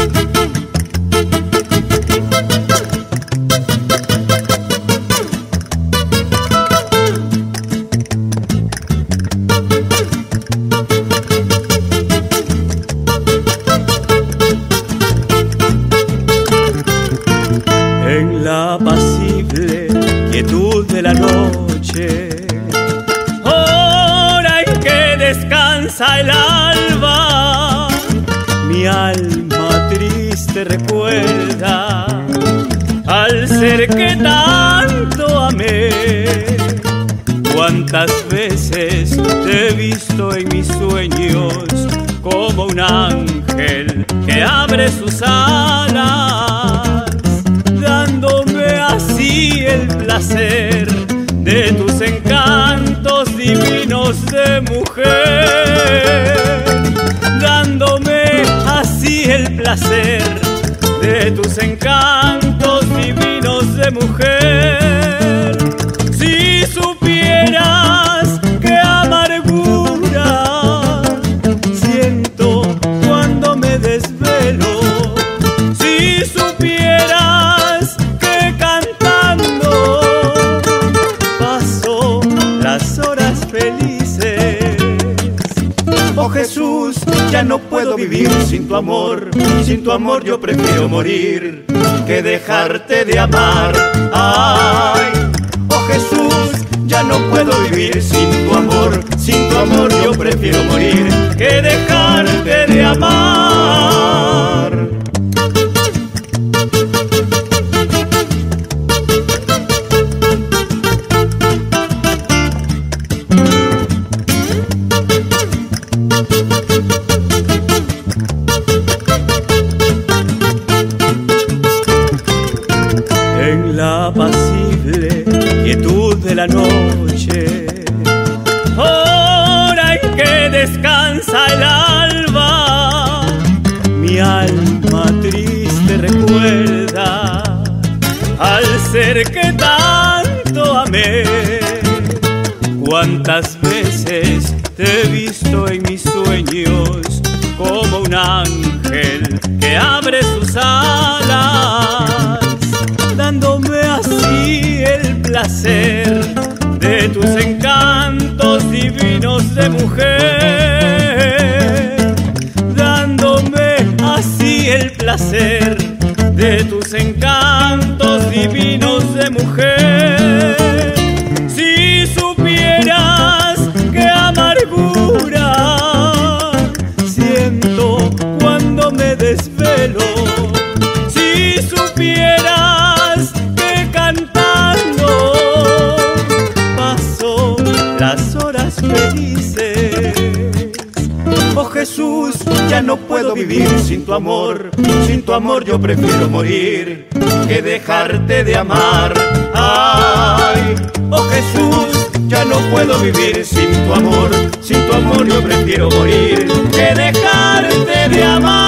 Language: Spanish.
En la apacible quietud de la noche, hora en que descansa el alba, mi alma triste recuerda al ser que tanto amé. Cuántas veces te he visto en mis sueños como un ángel que abre sus alas, dándome así el placer de tus encantos divinos de mujer, dándome así el placer de tus encantos divinos de mujer. Si supieras qué amargura siento cuando me desvelo, si supieras que cantando paso las horas felices. Oh Jesús, ya no puedo vivir sin tu amor yo prefiero morir que dejarte de amar. Ay, oh Jesús, ya no puedo vivir sin tu amor yo prefiero morir que dejarte de amar. En la apacible quietud de la noche, hora en que descansa el alba, mi alma triste recuerda al ser que tanto amé. Cuántas veces te he visto en mis sueños como un ángel que abre sus alas, dándome así el placer de tus encantos divinos de mujer, dándome así el placer de tus encantos divinos de mujer. Si supieras qué amargura siento cuando me desvelo, si supieras que cantando paso las horas felices. Oh Jesús, ya no puedo vivir sin tu amor yo prefiero morir que dejarte de amar. Ay, oh Jesús, ya no puedo vivir sin tu amor yo prefiero morir que dejarte de amar.